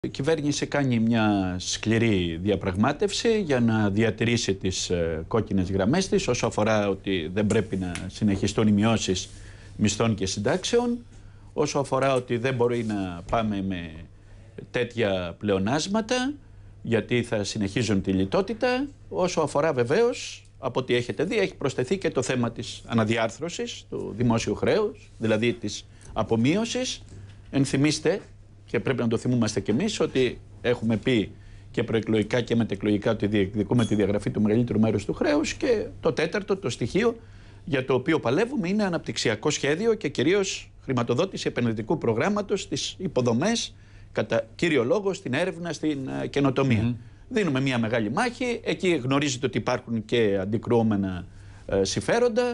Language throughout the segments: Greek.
Η κυβέρνηση κάνει μια σκληρή διαπραγμάτευση για να διατηρήσει τις κόκκινες γραμμές της όσο αφορά ότι δεν πρέπει να συνεχιστούν οι μειώσεις μισθών και συντάξεων, όσο αφορά ότι δεν μπορεί να πάμε με τέτοια πλεονάσματα γιατί θα συνεχίζουν τη λιτότητα, όσο αφορά βεβαίως, από ό,τι έχετε δει, έχει προσθεθεί και το θέμα της αναδιάρθρωσης του δημόσιου χρέους, δηλαδή της απομείωσης. Ενθυμίστε, και πρέπει να το θυμούμαστε κι εμείς, ότι έχουμε πει και προεκλογικά και μετεκλογικά ότι διεκδικούμε τη διαγραφή του μεγαλύτερου μέρους του χρέους, και το τέταρτο, το στοιχείο για το οποίο παλεύουμε, είναι αναπτυξιακό σχέδιο και κυρίως χρηματοδότηση επενδυτικού προγράμματος στις υποδομές, κατά κύριο λόγο στην έρευνα, στην καινοτομία. Δίνουμε μια μεγάλη μάχη. Εκεί γνωρίζετε ότι υπάρχουν και αντικρουόμενα συμφέροντα.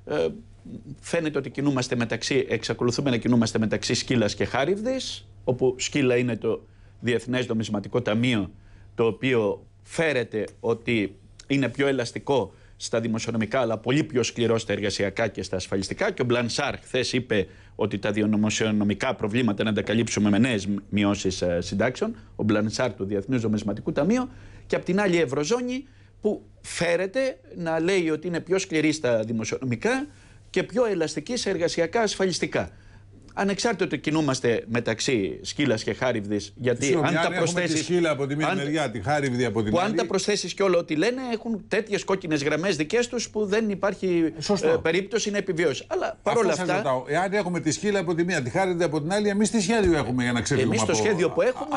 Φαίνεται ότι εξακολουθούμε να κινούμαστε μεταξύ σκύλας και χάριβδης, όπου σκύλα είναι το Διεθνές Νομισματικό Ταμείο, το οποίο φέρεται ότι είναι πιο ελαστικό στα δημοσιονομικά, αλλά πολύ πιο σκληρό στα εργασιακά και στα ασφαλιστικά. Και ο Μπλανσάρ χθες είπε ότι τα δημοσιονομικά προβλήματα να τα καλύψουμε με νέες μειώσεις συντάξεων. Ο Μπλανσάρ του Διεθνούς Νομισματικού Ταμείου. Και απ' την άλλη η Ευρωζώνη, που φέρεται να λέει ότι είναι πιο σκληρή στα δημοσιονομικά και πιο ελαστική σε εργασιακά ασφαλιστικά. Ανεξάρτητα ότι κινούμαστε μεταξύ σκύλας και χάριβδης, γιατί αν τα προσθέσεις. Τη σκύλα από τη μία μεριά, τη χάριβδη από την άλλη. Αν τα προσθέσεις και όλο ό,τι λένε, έχουν τέτοιες κόκκινες γραμμές δικές τους που δεν υπάρχει περίπτωση να επιβιώσει. Αλλά παρόλα αυτά. Ρωτάω, εάν έχουμε τη σκύλα από τη μία, τη χάριβδη από την άλλη, εμείς τι σχέδιο έχουμε για να ξεφύγουμε εμείς το σχέδιο που έχουμε,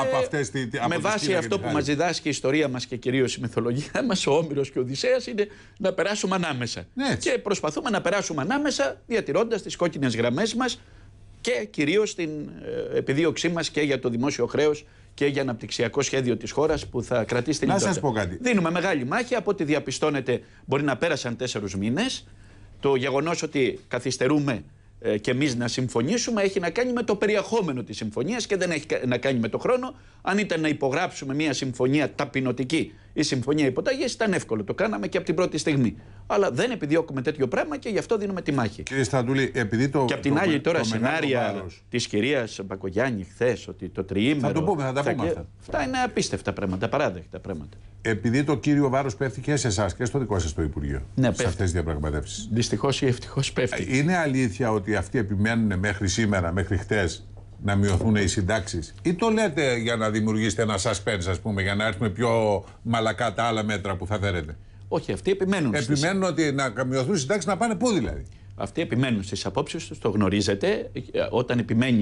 με βάση αυτό που μας διδάσκει η ιστορία μας και κυρίως η μυθολογία μας, ο Όμηρος και ο Οδυσσέας, είναι να περάσουμε ανάμεσα. Και προσπαθούμε να περάσουμε ανάμεσα διατηρώντας τις κόκκινες γραμμές μας. Και κυρίως την επιδίωξή μας και για το δημόσιο χρέος και για αναπτυξιακό σχέδιο της χώρας που θα κρατήσει την λιτότητα. Να σας πω κάτι. Δίνουμε μεγάλη μάχη. Από ό,τι διαπιστώνετε, μπορεί να πέρασαν 4 μήνες. Το γεγονός ότι καθυστερούμε και εμείς να συμφωνήσουμε έχει να κάνει με το περιεχόμενο της συμφωνίας και δεν έχει να κάνει με το χρόνο. Αν ήταν να υπογράψουμε μια συμφωνία ταπεινωτική ή συμφωνία υποταγής, ήταν εύκολο. Το κάναμε και από την πρώτη στιγμή. Αλλά δεν επιδιώκουμε τέτοιο πράγμα και γι' αυτό δίνουμε τη μάχη. Κύριε Στρατούλη, επειδή το. Και απ' την άλλη, τώρα σενάρια της κυρίας Μπακογιάννη χθες, ότι το τριήμερο. Θα το πούμε, θα τα πούμε αυτά. Αυτά είναι απίστευτα πράγματα, απαράδεκτα πράγματα. Επειδή το κύριο βάρος πέφτει και σε εσάς και στο δικό σας το Υπουργείο. Ναι, σε αυτές τις διαπραγματεύσεις. Δυστυχώς ή ευτυχώς πέφτει. Είναι αλήθεια ότι αυτοί επιμένουν μέχρι σήμερα, μέχρι χτες, να μειωθούν οι συντάξεις, ή το λέτε για να δημιουργήσετε ένα suspense, ας πούμε, για να έρθουμε πιο μαλακά τα άλλα μέτρα που θα φέρετε? Όχι, αυτοί επιμένουν. Επιμένουν ότι να μειωθούν οι συντάξεις, να πάνε πού δηλαδή? Αυτοί επιμένουν στις απόψεις τους, το γνωρίζετε. Όταν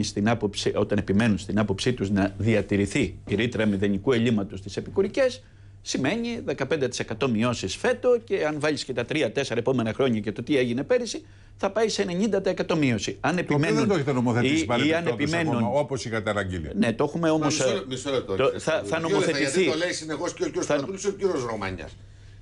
επιμένουν στην άποψή τους να διατηρηθεί η ρήτρα μηδενικού ελλείμματος στις επικουρικές, σημαίνει 15% μειώσεις φέτο, και αν βάλεις και τα 3-4 επόμενα χρόνια και το τι έγινε πέρυσι, θα πάει σε 90% μείωση. Αν επιμένουν. Δεν το έχετε νομοθετήσει πάλι ακόμα, όπως είχατε αναγγείλει. Ναι, το έχουμε όμως. Μισό λεπτό. Θα νομοθετηθεί. Γιατί το λέει συνεχώς και ο κ. Στρατούλης και ο κ. Ρωμανιάς.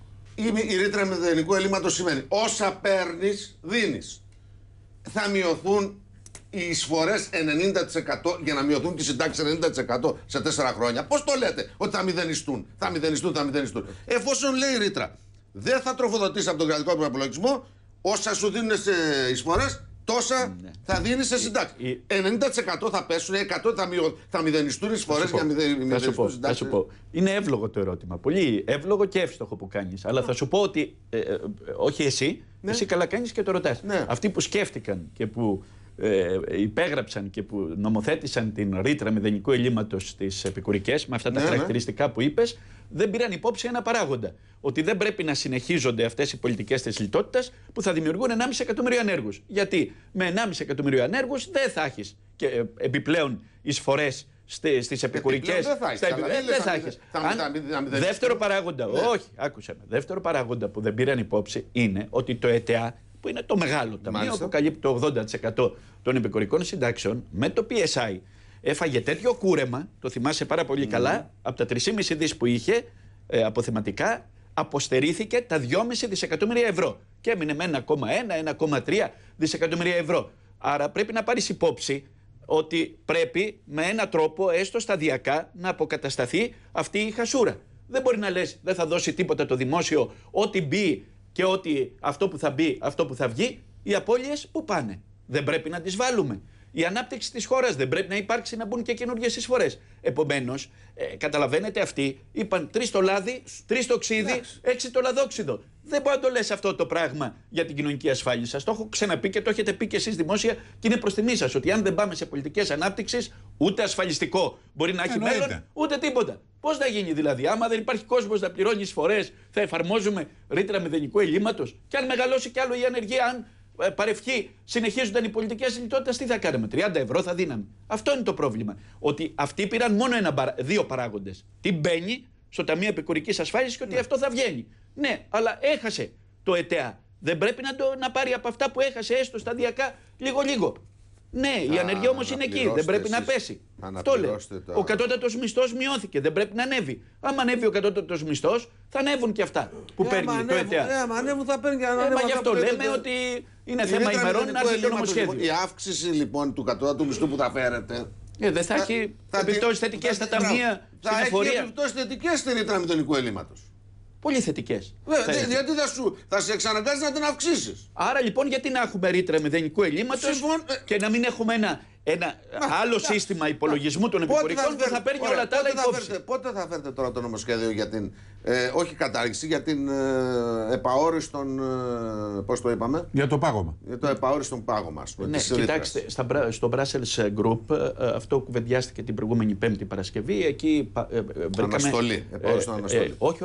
Η ρήτρα μηδενικού ελλείμματος σημαίνει όσα παίρνεις, δίνεις. Θα μειωθούν οι εισφορές 90% για να μειωθούν τις συντάξεις 90% σε 4 χρόνια. Πώς το λέτε ότι θα μηδενιστούν? Θα μηδενιστούν. Εφόσον λέει η ρήτρα, δεν θα τροφοδοτήσει από τον κρατικό προπολογισμό, όσα σου δίνουν σε εισφορές, τόσα θα δίνεις σε συντάξεις. 90% θα πέσουν, 100% θα μηδενιστούν οι εισφορές για να μηδενιστούν συντάξεις. Θα σου πω. Είναι εύλογο το ερώτημα. Πολύ εύλογο και εύστοχο που κάνεις. Αλλά θα σου πω ότι. Όχι εσύ, εσύ καλά κάνεις και το ρωτάς. Αυτοί που σκέφτηκαν και που υπέγραψαν και που νομοθέτησαν την ρήτρα μηδενικού ελλείμματος στις επικουρικές, με αυτά τα χαρακτηριστικά που είπες, δεν πήραν υπόψη ένα παράγοντα. Ότι δεν πρέπει να συνεχίζονται αυτές οι πολιτικές της λιτότητας που θα δημιουργούν 1,5 εκατομμύριο ανέργους. Γιατί με 1,5 εκατομμύριο ανέργους δεν θα έχεις και επιπλέον εισφορές στις επικουρικές. Δεν θα έχεις. Δεύτερο παράγοντα. Όχι, άκουσα με. Δεύτερο παράγοντα που δεν πήραν υπόψη είναι ότι το ΕΤΑ, που είναι το μεγάλο ταμείο που καλύπτει το 80% των επικουρικών συντάξεων, με το PSI έφαγε τέτοιο κούρεμα, το θυμάσαι πάρα πολύ καλά, από τα 3,5 δις που είχε αποθεματικά, αποστερήθηκε τα 2,5 δισεκατομμύρια ευρώ και έμεινε με 1,1-1,3 δισεκατομμύρια ευρώ. Άρα πρέπει να πάρεις υπόψη ότι πρέπει με έναν τρόπο, έστω σταδιακά, να αποκατασταθεί αυτή η χασούρα. Δεν μπορεί να λες δεν θα δώσει τίποτα το δημόσιο, ό,τι μπει και ότι αυτό που θα μπει, αυτό που θα βγει, οι απώλειες που πάνε. Δεν πρέπει να τις βάλουμε. η ανάπτυξη της χώρας. Δεν πρέπει να υπάρξει να μπουν και καινούργιες εισφορές. Επομένως, καταλαβαίνετε, αυτοί είπαν 3 το λάδι, 3 το ξύδι, 6 το λαδόξιδο. Δεν μπορεί να το λες αυτό το πράγμα για την κοινωνική ασφάλιση. Σας το έχω ξαναπεί και το έχετε πει και εσείς δημόσια και είναι προς τιμή σας ότι αν δεν πάμε σε πολιτικές ανάπτυξης, ούτε ασφαλιστικό μπορεί να έχει μέλλον, ούτε τίποτα. Πώς θα γίνει δηλαδή, άμα δεν υπάρχει κόσμος να πληρώνει εισφορές, θα εφαρμόζουμε ρήτρα μηδενικού ελλείμματος? Και αν μεγαλώσει κι άλλο η ανεργία, αν παρευχή συνεχίζονταν οι πολιτικές λιτότητας, τι θα κάνουμε? 30 ευρώ θα δίναμε. Αυτό είναι το πρόβλημα. Ότι αυτοί πήραν μόνο 2 παράγοντες. Τι μπαίνει στο Ταμείο Επικουρικής Ασφάλισης και ότι αυτό θα βγαίνει. Ναι, αλλά έχασε το ΕΤΕΑ. Δεν πρέπει να πάρει από αυτά που έχασε έστω σταδιακά λίγο-λίγο. Ναι, η ανεργία όμως είναι εκεί. Δεν πρέπει να πέσει. Αυτό λέω. Ο κατώτατος μισθός μειώθηκε. Δεν πρέπει να ανέβει. Άμα ανέβει ο κατώτατος μισθός, θα ανέβουν και αυτά που παίρνει το ΕΤΕΑ. Άμα ανέβουν, θα παίρνει και ανέβουν. Μα γι' αυτό λέμε ότι είναι θέμα ημερών να έρθει το νομοσχέδιο. Η αύξηση λοιπόν του κατώτατου μισθού που θα φέρετε. Δεν θα έχει επιπτώσεις θετικές στα ταμεία, στην εφορία. Θα έχει επιπτώσεις θετικές στη ρήτρα μηδενικού ελλείμματος. Πολύ θετικές. Γιατί θα σε εξαναγκάζει να την αυξήσεις. Άρα λοιπόν, γιατί να έχουμε ρήτρα μηδενικού ελλείμματος και να μην έχουμε ένα άλλο σύστημα υπολογισμού των επικουρικών που θα παίρνει όλα τα άλλα υπόψη? Πότε θα φέρετε τώρα το νομοσχέδιο για την, όχι κατάργηση, για την επαόριστον, πώς το είπαμε? Για το πάγωμα. Για το επαόριστον πάγωμα, ας πούμε. Ναι, κοιτάξτε, στο Brussels Group, αυτό κουβεντιάστηκε την προηγούμενη Πέμπτη Παρασκευή, εκεί βρήκαμε... Αναστολή, επαόριστον αναστολή. Όχι.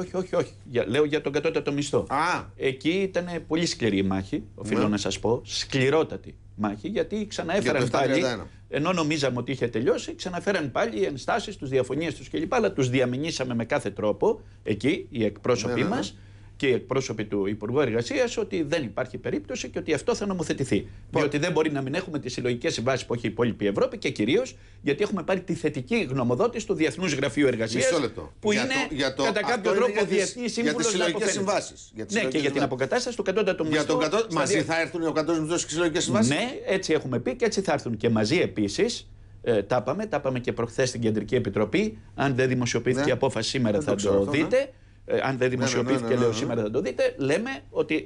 Λέω για τον κατώτατο μισθό. Εκεί ήταν πολύ σκληρή η μάχη, οφείλω να σας πω, σκληρότατη μάχη, γιατί ξαναέφεραν πάλι, ενώ νομίζαμε ότι είχε τελειώσει, ξαναφέραν πάλι οι ενστάσεις τους, διαφωνίες τους κλπ. Αλλά τους διαμηνήσαμε με κάθε τρόπο εκεί, οι εκπρόσωποι μας και οι εκπρόσωποι του Υπουργού Εργασίας, ότι δεν υπάρχει περίπτωση και ότι αυτό θα νομοθετηθεί. Διότι δεν μπορεί να μην έχουμε τις συλλογικές συμβάσεις που έχει η υπόλοιπη Ευρώπη και κυρίως γιατί έχουμε πάρει τη θετική γνωμοδότηση του Διεθνούς Γραφείου Εργασίας, που είναι κατά κάποιο τρόπο διεθνής σύμβουλος για τις συλλογικές συμβάσεις. Ναι, και για την αποκατάσταση του κατώτατου μισθού. Μαζί θα έρθουν ο κατώτατος μισθός και οι συλλογικές συμβάσεις. Ναι, έτσι έχουμε πει και έτσι θα έρθουν. Και μαζί επίσης. Τα είπαμε και προχθές στην Κεντρική Επιτροπή. Αν δεν δημοσιοποιήθηκε η απόφαση σήμερα θα το δείτε. Αν δεν δημοσιοποιήθηκε, λέω σήμερα θα το δείτε. Λέμε ότι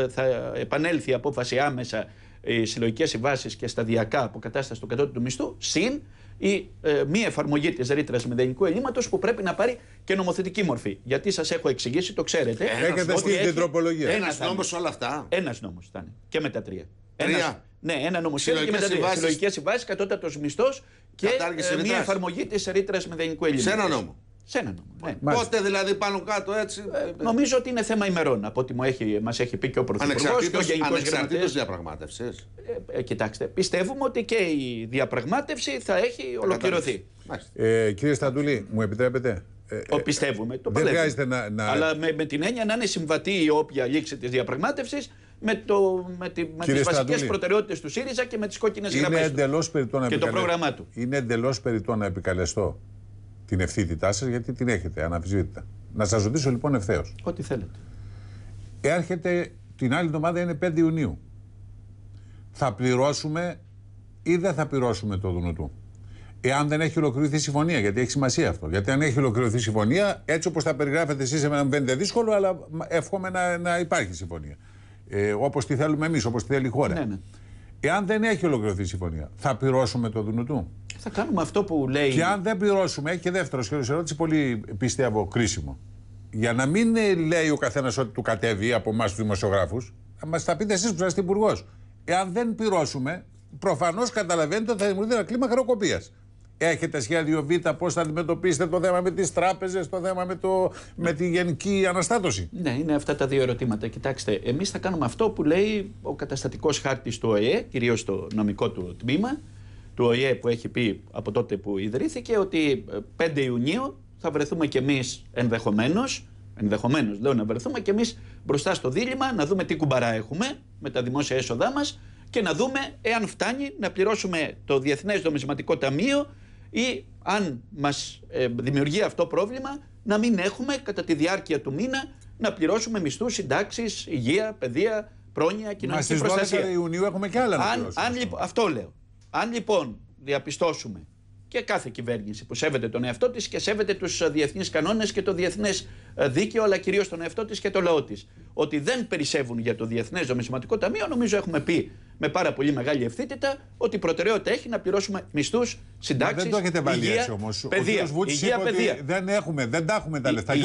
θα επανέλθει η απόφαση άμεσα, οι συλλογικές συμβάσεις και σταδιακά αποκατάσταση του κατώτατου μισθού, συν η μη εφαρμογή της ρήτρας μηδενικού ελλείμματος που πρέπει να πάρει και νομοθετική μορφή. Γιατί σας έχω εξηγήσει, το ξέρετε. Έχετε στείλει την τροπολογία. Ένας νόμος όλα αυτά. Ένας νόμος ήταν. Και με τα 3. Ναι, ένα νομοσχέδιο και μετά συλλογικές συμβάσεις, κατώτατος μισθός και μια εφαρμογή της ρήτρας μηδενικού ελλείμματος. Σε ένα νόμο. Σε ένα νόμο. Ναι. Πότε δηλαδή πάνω κάτω έτσι. Νομίζω ότι είναι θέμα ημερών, από ό,τι μας έχει πει και ο Πρωθυπουργός και ο Γενικός Γραμματέας. Ανεξαρτήτως διαπραγμάτευσης. Κοιτάξτε, πιστεύουμε ότι και η διαπραγμάτευση θα έχει ολοκληρωθεί. Κύριε Σταντούλη, μου επιτρέπετε? Πιστεύουμε, το δεν παλεύουμε. να... Αλλά με την έννοια να είναι συμβατή η όποια λήξη της διαπραγμάτευσης με τις βασικές προτεραιότητες του ΣΥΡΙΖΑ και με τις κόκκινες γραμμές του και το πρόγραμμά του. Είναι εντελώς περιττό να επικαλεστώ την ευθύτητά σας, γιατί την έχετε αναμφισβήτητα. Να σας ρωτήσω λοιπόν ευθέως. Ό,τι θέλετε. Έρχεται την άλλη εβδομάδα, είναι 5 Ιουνίου. Θα πληρώσουμε ή δεν θα πληρώσουμε το Δουνουτού? Εάν δεν έχει ολοκληρωθεί η συμφωνία, γιατί έχει σημασία αυτό. Γιατί αν έχει ολοκληρωθεί η συμφωνία, έτσι όπως τα περιγράφετε εσείς, εμένα μου φαίνεται δύσκολο, αλλά εύχομαι να υπάρχει συμφωνία. Όπως τη θέλουμε εμείς, όπως τη θέλει η χώρα. Ναι. Εάν δεν έχει ολοκληρωθεί η συμφωνία, θα πληρώσουμε το Δουνουτού? Θα κάνουμε αυτό που λέει. Και αν δεν πληρώσουμε, έχει και δεύτερο σχέδιο ερώτηση, πολύ πιστεύω κρίσιμο. Για να μην λέει ο καθένας ότι του κατέβει από εμάς τους δημοσιογράφους, θα μας τα πείτε εσείς που είστε υπουργός. Εάν δεν πληρώσουμε, προφανώς καταλαβαίνετε ότι θα δημιουργηθεί ένα κλίμα χρεοκοπίας. Έχετε σχέδιο Β, πώς θα αντιμετωπίσετε το θέμα με τις τράπεζες, το θέμα με τη γενική αναστάτωση? Ναι, είναι αυτά τα δύο ερωτήματα. Κοιτάξτε, εμείς θα κάνουμε αυτό που λέει ο καταστατικός χάρτης του ΟΗΕ, κυρίως το νομικό του τμήμα του ΟΗΕ, που έχει πει από τότε που ιδρύθηκε ότι 5 Ιουνίου θα βρεθούμε κι εμείς ενδεχομένως λέω να βρεθούμε κι εμείς μπροστά στο δίλημμα, να δούμε τι κουμπαρά έχουμε με τα δημόσια έσοδά μας και να δούμε εάν φτάνει να πληρώσουμε το Διεθνές Νομισματικό Ταμείο ή αν μας δημιουργεί αυτό πρόβλημα να μην έχουμε κατά τη διάρκεια του μήνα να πληρώσουμε μισθούς, συντάξεις, υγεία, παιδεία, πρόνοια, κοινωνική προστασία. Στις 12 Ιουνίου έχουμε και άλλα να πληρώσουμε. Αυτό λέω. Αν λοιπόν διαπιστώσουμε, και κάθε κυβέρνηση που σέβεται τον εαυτό της και σέβεται τους διεθνείς κανόνες και το διεθνές δίκαιο, αλλά κυρίως τον εαυτό της και το λαό της, ότι δεν περισσεύουν για το Διεθνές Νομισματικό Ταμείο, νομίζω έχουμε πει με πάρα πολύ μεγάλη ευθύτητα ότι η προτεραιότητα έχει να πληρώσουμε μισθούς, συντάξεις, δεν το έχετε βάλει υγεία, έτσι όμως. παιδεία. Ο κ. Βούτσης είπε ότι δεν τα έχουμε τα λεφτά.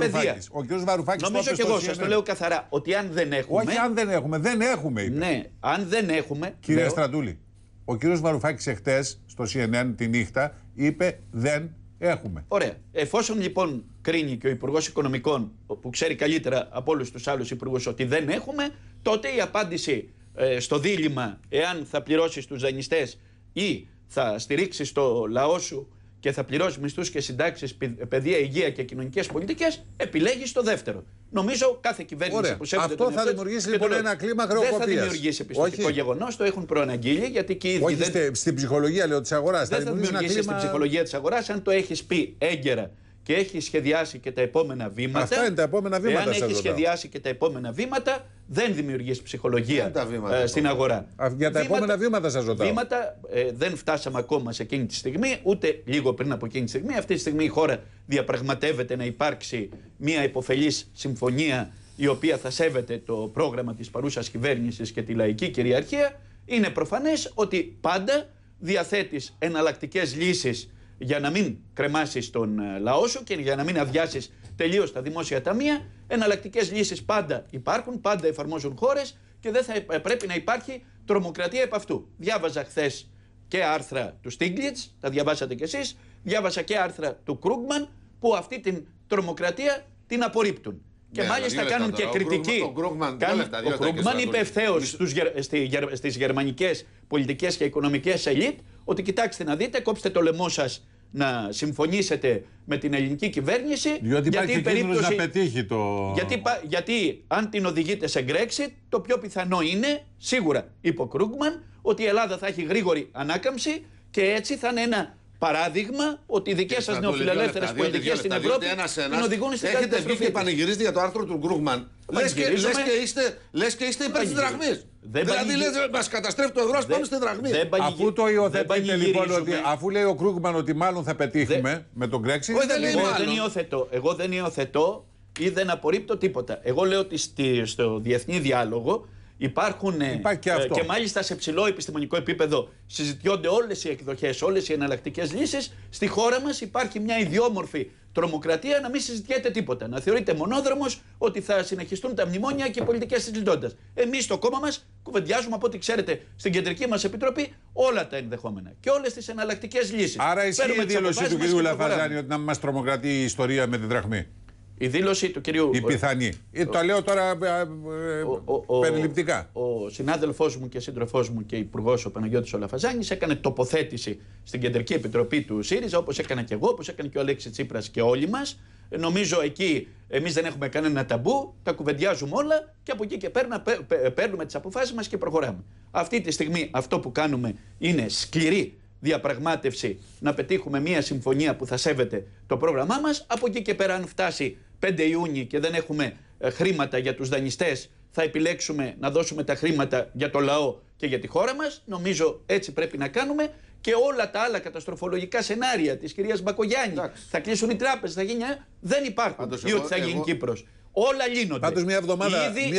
Ο κ. Βαρουφάκης νομίζω και εγώ σας το λέω καθαρά ότι αν δεν έχουμε. Όχι, αν δεν έχουμε. Δεν έχουμε, είπε. Ναι, αν δεν έχουμε. Κύριε Στρατούλη, ο κ. Βαρουφάκης εχθές στο CNN τη νύχτα είπε δεν έχουμε. Ωραία. Εφόσον λοιπόν κρίνει και ο Υπουργός Οικονομικών, που ξέρει καλύτερα από όλους τους άλλους υπουργούς ότι δεν έχουμε, τότε η απάντηση στο δίλημμα εάν θα πληρώσεις τους δανειστές ή θα στηρίξεις το λαό σου και θα πληρώσεις μισθούς και συντάξεις, παιδεία, υγεία και κοινωνικές πολιτικές, επιλέγεις το δεύτερο. Νομίζω κάθε κυβέρνηση που σέβεται αυτό θα δημιουργήσει λοιπόν ένα κλίμα χρεοκοπίας. Δεν θα δημιουργήσει πιστωτικό γεγονός, το έχουν προαναγγείλει, γιατί και οι ίδιοι. Όχι, στην ψυχολογία λέω της αγοράς. Δεν θα δημιουργήσει στην ψυχολογία της αγοράς αν το έχεις πει έγκαιρα και έχει σχεδιάσει και τα επόμενα βήματα. Αυτά είναι τα επόμενα βήματα. Εάν έχει σχεδιάσει και τα επόμενα βήματα, δεν δημιουργείς ψυχολογία στην αγορά. Για τα επόμενα βήματα σας ρωτάω. Βήματα δεν φτάσαμε ακόμα σε εκείνη τη στιγμή, ούτε λίγο πριν από εκείνη τη στιγμή. Αυτή τη στιγμή η χώρα διαπραγματεύεται να υπάρξει μια υποφελής συμφωνία η οποία θα σέβεται το πρόγραμμα της παρούσας κυβέρνησης και τη λαϊκή κυριαρχία. Είναι προφανές ότι πάντα διαθέτεις εναλλακτικές λύσεις για να μην κρεμάσεις τον λαό σου και για να μην αδειάσεις τελείως τα δημόσια ταμεία. Εναλλακτικές λύσεις πάντα υπάρχουν, πάντα εφαρμόζουν χώρες και δεν θα πρέπει να υπάρχει τρομοκρατία επ' αυτού. Διάβαζα χθες και άρθρα του Στίγκλιτς, τα διαβάσατε κι εσείς, διάβασα και άρθρα του Κρούγκμαν που αυτή την τρομοκρατία την απορρίπτουν. Και μάλιστα κάνουν και κριτική. Ο Κρούγκμαν είπε ευθέως στις γερμανικές πολιτικές και οικονομικές ελίτ ότι κοιτάξτε να δείτε, κόψτε το λαιμό σας να συμφωνήσετε με την ελληνική κυβέρνηση. Διότι υπάρχει κίνδυνος να πετύχει το. Γιατί αν την οδηγείτε σε Brexit, το πιο πιθανό είναι, σίγουρα είπε ο Κρούγκμαν, ότι η Ελλάδα θα έχει γρήγορη ανάκαμψη και έτσι θα είναι ένα παράδειγμα ότι οι δικές σας νεοφιλελεύθερες πολιτικές στην Ευρώπη την οδηγούν στην καταστροφή. Έχετε βγει και πανηγυρίζετε για το άρθρο του Κρούγκμαν. Λες και είστε υπέρ της δραχμής. Δηλαδή λες μας καταστρέφει το ευρώ, πάμε στη δραχμή. Αφού το υιοθετείτε λοιπόν, αφού λέει ο Κρούγκμαν ότι μάλλον θα πετύχουμε με τον Brexit. Εγώ δεν υιοθετώ ή δεν απορρίπτω τίποτα. Εγώ λέω ότι στο διεθνή διάλογο υπάρχουν και μάλιστα σε ψηλό επιστημονικό επίπεδο συζητιόνται όλες οι εκδοχές, όλες οι εναλλακτικές λύσεις. Στη χώρα μας υπάρχει μια ιδιόμορφη τρομοκρατία να μην συζητιέται τίποτα. Να θεωρείται μονόδρομος ότι θα συνεχιστούν τα μνημόνια και οι πολιτικές της λιτότητας. Εμείς στο κόμμα μας κουβεντιάζουμε από ό,τι ξέρετε στην κεντρική μας επιτροπή όλα τα ενδεχόμενα και όλες τις εναλλακτικές λύσεις. Άρα ισχύει η δήλωση του κ. Λαφαζάνη ότι να μας τρομοκρατεί η ιστορία με τη δραχμή. Η δήλωση του κυρίου. Η πιθανή. Το λέω τώρα περιληπτικά. Ο συνάδελφός μου και σύντροφός μου και υπουργός ο Παναγιώτης ο Λαφαζάνης έκανε τοποθέτηση στην Κεντρική Επιτροπή του ΣΥΡΙΖΑ, όπως έκανα και εγώ, όπως έκανε και ο Αλέξης Τσίπρας και όλοι μας. Νομίζω εκεί εμείς δεν έχουμε κανένα ταμπού, τα κουβεντιάζουμε όλα και από εκεί και πέρα παίρνουμε τις αποφάσεις μας και προχωράμε. Αυτή τη στιγμή αυτό που κάνουμε είναι σκληρή διαπραγμάτευση να πετύχουμε μια συμφωνία που θα σέβεται το πρόγραμμά μας. Από εκεί και πέρα, αν φτάσει 5 Ιούνιου και δεν έχουμε χρήματα για τους δανειστές, θα επιλέξουμε να δώσουμε τα χρήματα για το λαό και για τη χώρα μας. Νομίζω έτσι πρέπει να κάνουμε. Και όλα τα άλλα καταστροφολογικά σενάρια της κυρίας Μπακογιάννη, θα κλείσουν οι τράπεζες, θα γίνει. Δεν υπάρχουν. Ή ότι θα γίνει Κύπρος. Όλα λύνονται. Πάντως μια εβδομάδα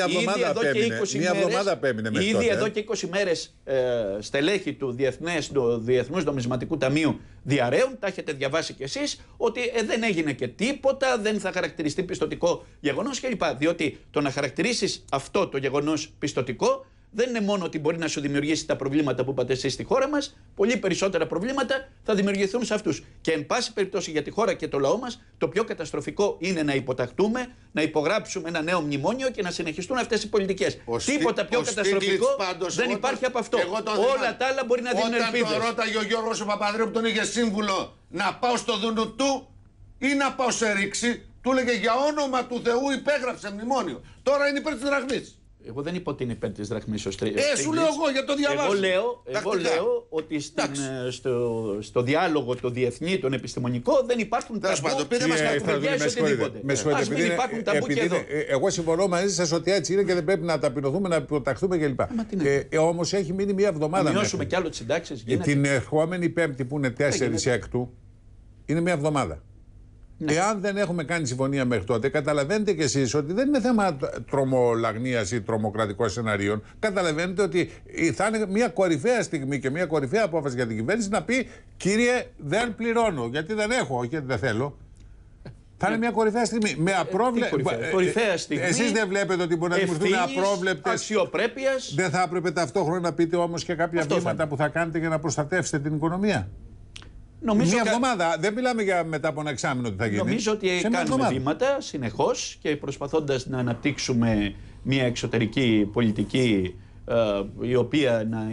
απέμεινε μέχρι τότε. Ήδη εδώ και 20 μέρες στελέχη του Διεθνούς Νομισματικού Ταμείου διαρρέουν, τα έχετε διαβάσει κι εσείς, ότι δεν έγινε και τίποτα, δεν θα χαρακτηριστεί πιστωτικό γεγονός κλπ. Διότι το να χαρακτηρίσεις αυτό το γεγονός πιστωτικό δεν είναι μόνο ότι μπορεί να σου δημιουργήσει τα προβλήματα που είπατε εσείς στη χώρα μας, πολύ περισσότερα προβλήματα θα δημιουργηθούν σε αυτούς. Και εν πάση περιπτώσει για τη χώρα και το λαό μας, το πιο καταστροφικό είναι να υποταχτούμε, να υπογράψουμε ένα νέο μνημόνιο και να συνεχιστούν αυτές οι πολιτικές. Τίποτα πιο καταστροφικό δεν υπάρχει από αυτό. Όλα τα άλλα μπορεί να δίνουν ελπίδες. Όταν τον ρώταγε ο Γιώργος ο Παπανδρέου που τον είχε σύμβουλο να πάω στο δούνου του ή να πάω σε ρήξη, του έλεγε για όνομα του Θεού υπέγραψε μνημόνιο. Τώρα είναι υπέρ της δραχμής. Εγώ δεν είπα ότι είναι υπέρ της δραχμής ο σου λέω εγώ για το διαβάζω. Εγώ λέω ότι στο διάλογο το διεθνή, τον επιστημονικό, δεν υπάρχουν ταμπού. Δεν μας κουβεντιάζει οτιδήποτε. Ας μην υπάρχουν ταμπού και εδώ. Εγώ συμφωνώ μαζί σας ότι έτσι είναι και δεν πρέπει να ταπεινωθούμε, να υποταχθούμε κλπ. Όμως έχει μείνει μια εβδομάδα. Να μειώσουμε κι άλλο τις συντάξεις. Την ερχόμενη Πέμπτη που είναι 4 έκτου, είναι μια εβδομάδα. Ναι. Εάν δεν έχουμε κάνει συμφωνία μέχρι τότε, καταλαβαίνετε κι εσείς ότι δεν είναι θέμα τρομολαγνίας ή τρομοκρατικών σενάριων. Καταλαβαίνετε ότι θα είναι μια κορυφαία στιγμή και μια κορυφαία απόφαση για την κυβέρνηση να πει: κύριε, δεν πληρώνω, γιατί δεν έχω, όχι γιατί δεν θέλω. Θα είναι μια κορυφαία στιγμή. Με κορυφαία στιγμή. Εσείς δεν βλέπετε ότι μπορεί να δημιουργηθούν απρόβλεπτες αξιοπρέπειας. Δεν θα έπρεπε ταυτόχρονα να πείτε όμως και κάποια βήματα που θα κάνετε για να προστατεύσετε την οικονομία? Μια εβδομάδα. Δεν μιλάμε για μετά από ένα εξάμηνο τι θα γίνει. Νομίζω ότι κάνουμε βήματα συνεχώς και προσπαθώντας να αναπτύξουμε μια εξωτερική πολιτική η οποία να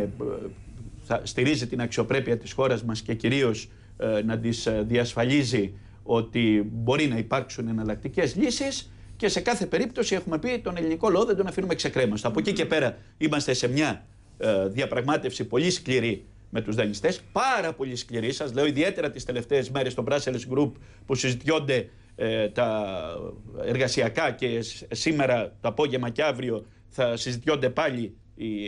θα στηρίζει την αξιοπρέπεια της χώρας μας και κυρίως να της διασφαλίζει ότι μπορεί να υπάρξουν εναλλακτικές λύσεις, και σε κάθε περίπτωση έχουμε πει τον ελληνικό λαό δεν τον αφήνουμε ξεκρέμαστο. Από εκεί και πέρα είμαστε σε μια διαπραγμάτευση πολύ σκληρή με τους δανειστές, πάρα πολύ σκληρή. Σας λέω ιδιαίτερα τις τελευταίες μέρες στο Brussels Group που συζητιόνται τα εργασιακά, και σήμερα το απόγευμα και αύριο θα συζητιόνται πάλι οι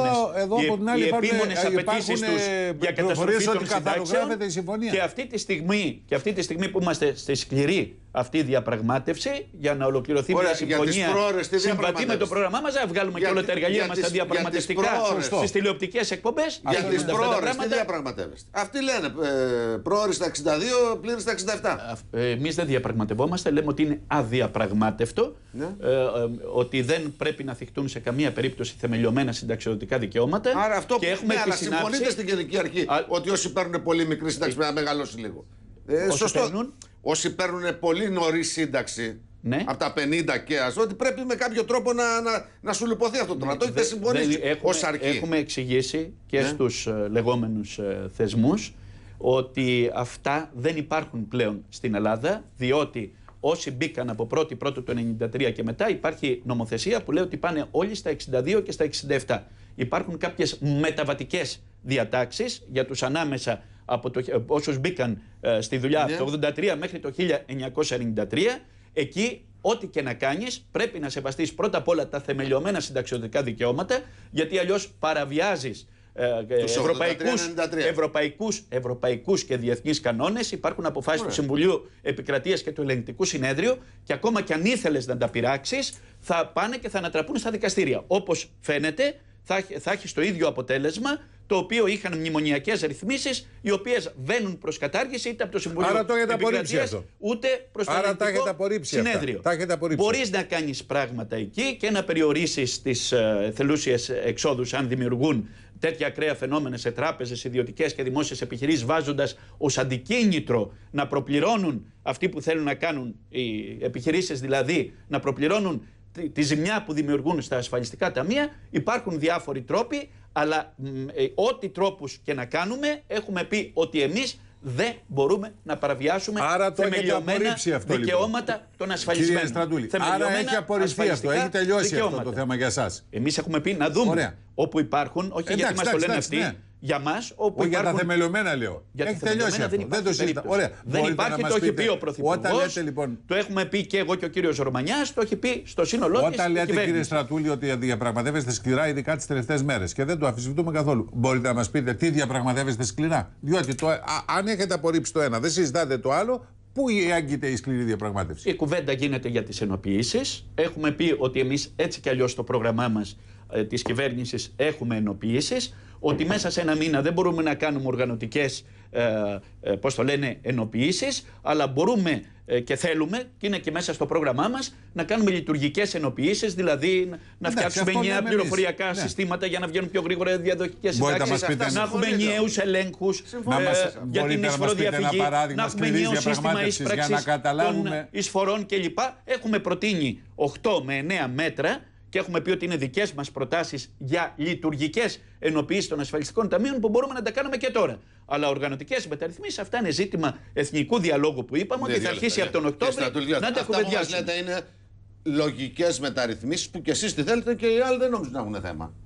επίμονες απαιτήσεις τους για καταστροφή των συντάξεων. Και αυτή τη στιγμή που είμαστε στη σκληρή αυτή η διαπραγμάτευση για να ολοκληρωθεί μια συμφωνία συμβατή με το πρόγραμμά μας, να βγάλουμε και όλα τα εργαλεία μας τα διαπραγματευτικά στις τηλεοπτικές εκπομπές. Για τις προώρες τι διαπραγματεύεστε? Αυτοί λένε προώρες στα 62, πλήρες στα 67. Εμείς δεν διαπραγματευόμαστε, λέμε ότι είναι αδιαπραγμάτευτο, ότι δεν πρέπει να θυχτούν σε καμία περίπτωση θεμελιωμένα συνταξιοδοτικά δικαιώματα. Άρα αυτό που έχουμε, αλλά συμφωνείτε στην Γενική Αρχή ότι όσοι παίρνουν πολύ μικρή σύνταξη πρέπει να μεγαλώσει λίγο. Σωστό. Όσοι παίρνουν πολύ νωρί σύνταξη, από τα 50 και ότι πρέπει με κάποιο τρόπο να σου λιποθεί αυτό το. Να το έχετε συμφωνήσει ως αρχή. Έχουμε εξηγήσει και στους λεγόμενους θεσμούς ότι αυτά δεν υπάρχουν πλέον στην Ελλάδα, διότι όσοι μπήκαν από 1η Πρώτου του 1993 και μετά, υπάρχει νομοθεσία που λέει ότι πάνε όλοι στα 62 και στα 67. Υπάρχουν κάποιες μεταβατικές διατάξεις για τους ανάμεσα από όσους μπήκαν στη δουλειά από το 1983 μέχρι το 1993. Εκεί ό,τι και να κάνεις πρέπει να σεβαστείς πρώτα απ' όλα τα θεμελιωμένα συνταξιοδοτικά δικαιώματα, γιατί αλλιώς παραβιάζεις ευρωπαϊκούς και διεθνείς κανόνες. Υπάρχουν αποφάσεις του Συμβουλίου Επικρατείας και του Ελεγκτικού Συνέδριου, και ακόμα κι αν ήθελες να τα πειράξεις, θα πάνε και θα ανατραπούν στα δικαστήρια. Όπως φαίνεται, θα έχεις το ίδιο αποτέλεσμα το οποίο είχαν μνημονιακές ρυθμίσεις, οι οποίες βαίνουν προς κατάργηση είτε από το Συμβουλίο Επικρατείας ούτε προς το Ελεγκτικό Συνέδριο. Μπορείς να κάνεις πράγματα εκεί και να περιορίσεις τις θελούσιες εξόδους αν δημιουργούν τέτοια ακραία φαινόμενα σε τράπεζες, ιδιωτικές και δημόσιες επιχειρήσεις, βάζοντας ως αντικίνητρο να προπληρώνουν αυτοί που θέλουν να κάνουν, οι επιχειρήσεις δηλαδή, να προπληρώνουν τη ζημιά που δημιουργούν στα ασφαλιστικά ταμεία. Υπάρχουν διάφοροι τρόποι, αλλά ό,τι τρόπους και να κάνουμε, έχουμε πει ότι εμείς δεν μπορούμε να παραβιάσουμε θεμελιωμένα δικαιώματα των ασφαλισμένων. Κύριε Στρατούλη, άρα έχει απορριφθεί αυτό, έχει τελειώσει αυτό το θέμα για εσάς. Εμείς έχουμε πει να δούμε όπου υπάρχουν, όχι γιατί μας το λένε αυτοί, για μας, όπου όχι υπάρχουν. Για τα θεμελιωμένα λέω. Έχει τελειώσει αυτό. Δεν το συζητάμε. Δεν υπάρχει, το έχει πει ο Πρωθυπουργός. Λοιπόν, το έχουμε πει και εγώ και ο κύριος Ρωμανιάς, το έχει πει στο σύνολό της. Όταν λέτε, κύριε Στρατούλη, ότι διαπραγματεύεστε σκληρά, ειδικά τις τελευταίες μέρες, και δεν το αμφισβητούμε καθόλου, μπορείτε να μας πείτε τι διαπραγματεύεστε σκληρά? Διότι αν έχετε απορρίψει το ένα, δεν συζητάτε το άλλο. Πού έγκυται η σκληρή διαπραγμάτευση? Η κουβέντα γίνεται για τις ενοποιήσεις. Έχουμε πει ότι εμείς έτσι κι αλλιώς στο πρόγραμμά μας της κυβέρνησης έχουμε ενοποιήσεις. Ότι μέσα σε ένα μήνα δεν μπορούμε να κάνουμε οργανωτικές ενοποιήσεις, αλλά μπορούμε και θέλουμε, και είναι και μέσα στο πρόγραμμά μας, να κάνουμε λειτουργικές ενοποιήσεις, δηλαδή να φτιάξουμε νέα πληροφοριακά συστήματα για να βγαίνουν πιο γρήγορα διαδοχικές συντάξεις, να έχουμε ενιαίους ελέγχους για την εισφοροδιαφυγή, να έχουμε ενιαίο σύστημα εισπράξης των εισφορών κλπ. Έχουμε προτείνει 8 με 9 μέτρα. Και έχουμε πει ότι είναι δικές μας προτάσεις για λειτουργικές ενοποιήσεις των ασφαλιστικών ταμείων που μπορούμε να τα κάνουμε και τώρα. Αλλά οργανωτικές μεταρρυθμίσεις, αυτά είναι ζήτημα εθνικού διαλόγου που είπαμε ότι θα αρχίσει από τον Οκτώβριο να τα κουβεντιάσουμε. Αυτά που λέτε είναι λογικές μεταρρυθμίσεις που κι εσείς τι θέλετε και οι άλλοι δεν νομίζουν να έχουν θέμα.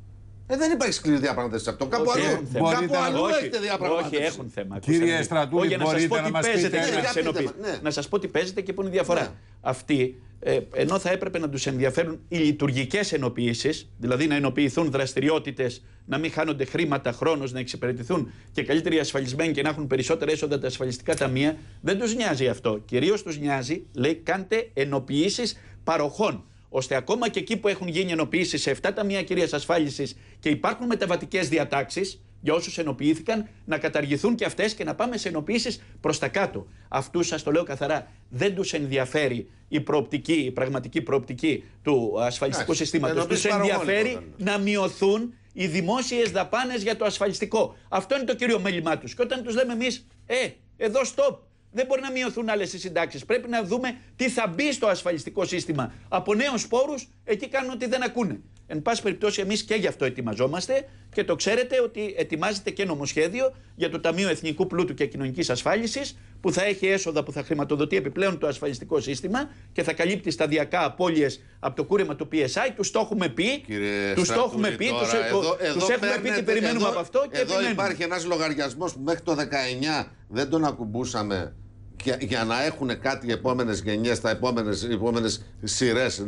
Δεν υπάρχει σκληρή διαπραγμάτευση σε αυτό. Κάπου αλλού έχετε διαπραγμάτευση. Όχι, έχουν θέμα. Κύριε Στρατούλη, μπορείτε να μας πείτε. Να σας πω τι παίζετε και πού είναι η διαφορά. Αυτοί, ενώ θα έπρεπε να τους ενδιαφέρουν οι λειτουργικές ενοποιήσεις, δηλαδή να ενοποιηθούν δραστηριότητες, να μην χάνονται χρήματα, χρόνος, να εξυπηρετηθούν και καλύτεροι ασφαλισμένοι και να έχουν περισσότερα έσοδα τα ασφαλιστικά ταμεία, δεν τους νοιάζει αυτό. Κυρίως τους νοιάζει, λέει, κάντε ενοποιήσεις παροχών. Ώστε ακόμα και εκεί που έχουν γίνει ενοποιήσεις σε 7 ταμεία κυρίας ασφάλισης και υπάρχουν μεταβατικές διατάξεις για όσους ενοποιήθηκαν, να καταργηθούν και αυτές και να πάμε σε ενοποιήσεις προς τα κάτω. Αυτούς, σας το λέω καθαρά, δεν τους ενδιαφέρει η προοπτική, η πραγματική προοπτική του ασφαλιστικού συστήματος. Τους ενδιαφέρει να μειωθούν οι δημόσιες δαπάνες για το ασφαλιστικό. Αυτό είναι το κύριο μέλημά τους. Και όταν τους λέμε εμείς, εδώ stop. Δεν μπορεί να μειωθούν άλλες οι συντάξεις. Πρέπει να δούμε τι θα μπει στο ασφαλιστικό σύστημα. Από νέους πόρους, εκεί κάνουν ότι δεν ακούνε. Εν πάση περιπτώσει, εμείς και γι' αυτό ετοιμαζόμαστε και το ξέρετε ότι ετοιμάζεται και νομοσχέδιο για το Ταμείο Εθνικού Πλούτου και Κοινωνικής Ασφάλισης, που θα έχει έσοδα που θα χρηματοδοτεί επιπλέον το ασφαλιστικό σύστημα και θα καλύπτει σταδιακά απώλειες από το κούρεμα του PSI. Τους το έχουμε πει. Τους έχουμε πει τι περιμένουμε από αυτό και εδώ υπάρχει ένας λογαριασμός που μέχρι το 19 δεν τον ακουμπούσαμε για να έχουν κάτι οι επόμενες γενιές, οι επόμενες σειρές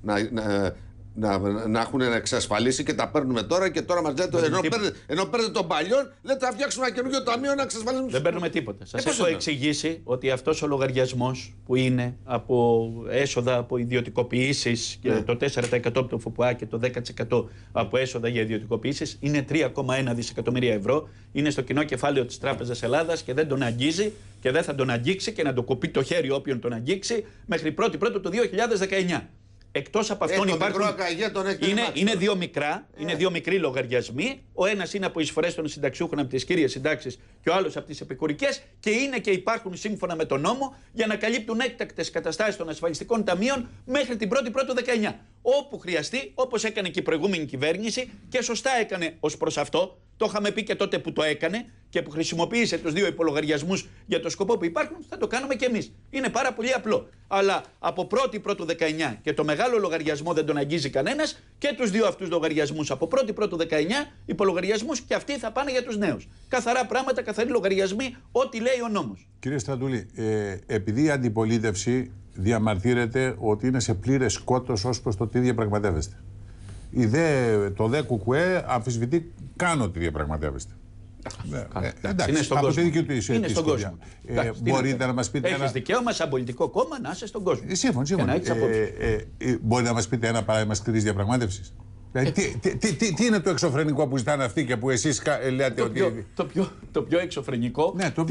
να έχουν εξασφαλίσει και τα παίρνουμε τώρα και τώρα μας λέτε ενώ παίρνετε τον παλιόν, λέτε θα φτιάξουμε ένα καινούργιο ταμείο να εξασφαλίσουμε. Δεν παίρνουμε τίποτα. Σας έχω εξηγήσει ότι αυτός ο λογαριασμός που είναι από έσοδα από ιδιωτικοποιήσεις και το 4% από το ΦΠΑ και το 10% από έσοδα για ιδιωτικοποιήσεις είναι 3,1 δισεκατομμύρια ευρώ. Είναι στο κοινό κεφάλαιο της Τράπεζας Ελλάδας και δεν τον αγγίζει και δεν θα τον αγγίξει και να το κοπεί το χέρι όποιον τον αγγίξει μέχρι 1η Πρώτου του 2019. Εκτός από αυτόν υπάρχουν. Είναι δύο μικροί λογαριασμοί. Ο ένας είναι από εισφορές των συνταξιούχων από τις κύριες συντάξεις και ο άλλος από τις επικουρικές. Και είναι και υπάρχουν σύμφωνα με τον νόμο για να καλύπτουν έκτακτες καταστάσεις των ασφαλιστικών ταμείων μέχρι την 1η Πρώτου 19. Όπου χρειαστεί, όπως έκανε και η προηγούμενη κυβέρνηση και σωστά έκανε ως προς αυτό. Το είχαμε πει και τότε που το έκανε και που χρησιμοποίησε τους δύο υπολογαριασμούς για το σκοπό που υπάρχουν, θα το κάνουμε και εμείς. Είναι πάρα πολύ απλό. Αλλά από 1η Πρώτου 19 και το μεγάλο λογαριασμό δεν τον αγγίζει κανένας και τους δύο αυτούς λογαριασμούς από 1η Πρώτου 19 υπολογαριασμούς και αυτοί θα πάνε για τους νέους. Καθαρά πράγματα, καθαροί λογαριασμοί, ό,τι λέει ο νόμος. Κύριε Στρατούλη, επειδή η αντιπολίτευση διαμαρτύρεται ότι είναι σε πλήρες σκότος ως προς το τι διαπραγματεύεστε. Το ΔΕ Κουκουέ αμφισβητεί καν ότι διαπραγματεύεστε. Είναι στον κόσμο. Είναι στον κόσμο. Μπορείτε να μας πείτε. Έχεις δικαίωμα σαν πολιτικό κόμμα να είσαι στον κόσμο. Σύμφωνα. Μπορείτε να μας πείτε ένα παράδειγμα σκληρής διαπραγμάτευσης. Τι είναι το εξωφρενικό που ζητάνε αυτοί και που εσείς λέτε ότι. Το πιο εξωφρενικό.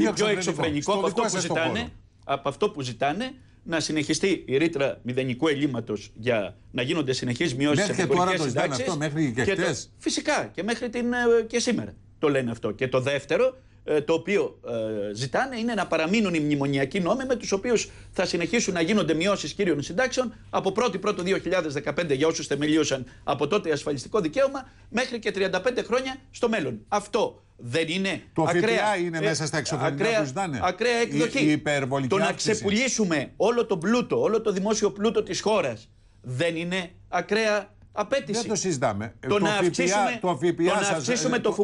Από αυτό που ζητάνε. Να συνεχιστεί η ρήτρα μηδενικού ελλείμματος για να γίνονται συνεχείς μειώσεις σε επικουρικές συντάξεις. Αυτό μέχρι και χτες. Φυσικά και μέχρι και σήμερα το λένε αυτό. Και το δεύτερο, το οποίο ζητάνε, είναι να παραμείνουν οι μνημονιακοί νόμοι με τους οποίους θα συνεχίσουν να γίνονται μειώσεις κύριων συντάξεων από 1η Πρώτου 2015 για όσους θεμελίωσαν από τότε ασφαλιστικό δικαίωμα μέχρι και 35 χρόνια στο μέλλον. Αυτό δεν είναι ΦΠΑ είναι μέσα στα εξωφρενικά που ζητάνε. Ακραία εκδοχή. Το να ξεπουλήσουμε όλο τον πλούτο, όλο το δημόσιο πλούτο της χώρας δεν είναι ακραία απέτηση. Δεν το συζητάμε. Το να αυξήσουμε το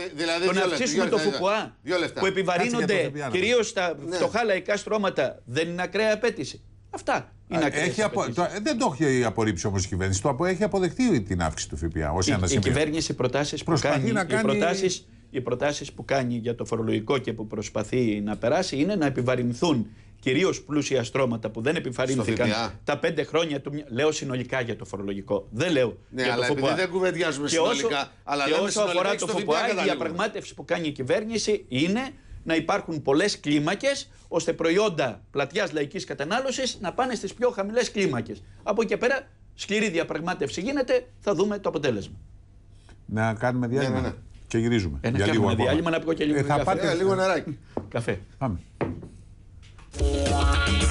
ΦΠΑ που επιβαρύνονται κυρίως τα φτωχά λαϊκά στρώματα δεν είναι ακραία απέτηση. Αυτά είναι ακραίες απαιτήσεις. Δεν το έχει απορρίψει όμως η κυβέρνηση. Το έχει αποδεχτεί την αύξηση του ΦΠΑ. Η κυβέρνηση οι προτάσεις που κάνει για το φορολογικό και που προσπαθεί να περάσει είναι να επιβαρυνθούν κυρίως πλούσια στρώματα που δεν επιβαρύνθηκαν τα 5 χρόνια του. Λέω συνολικά για το φορολογικό. Δεν λέω για το ΦΠΑ. Επειδή δεν κουβεντιάζουμε συνολικά. Και όσο αφορά το ΦΠΑ, η διαπραγμάτευση που κάνει η κυβέρνηση είναι να υπάρχουν πολλές κλίμακες ώστε προϊόντα πλατιάς λαϊκής κατανάλωσης να πάνε στις πιο χαμηλές κλίμακες. Από εκεί και πέρα, σκληρή διαπραγμάτευση γίνεται, θα δούμε το αποτέλεσμα. Να κάνουμε διάλειμμα. Ναι. Και γυρίζουμε. Για λίγο διάλειμμα να πιω και λίγο καφέ. Λίγο νεράκι. Καφέ. Πάμε.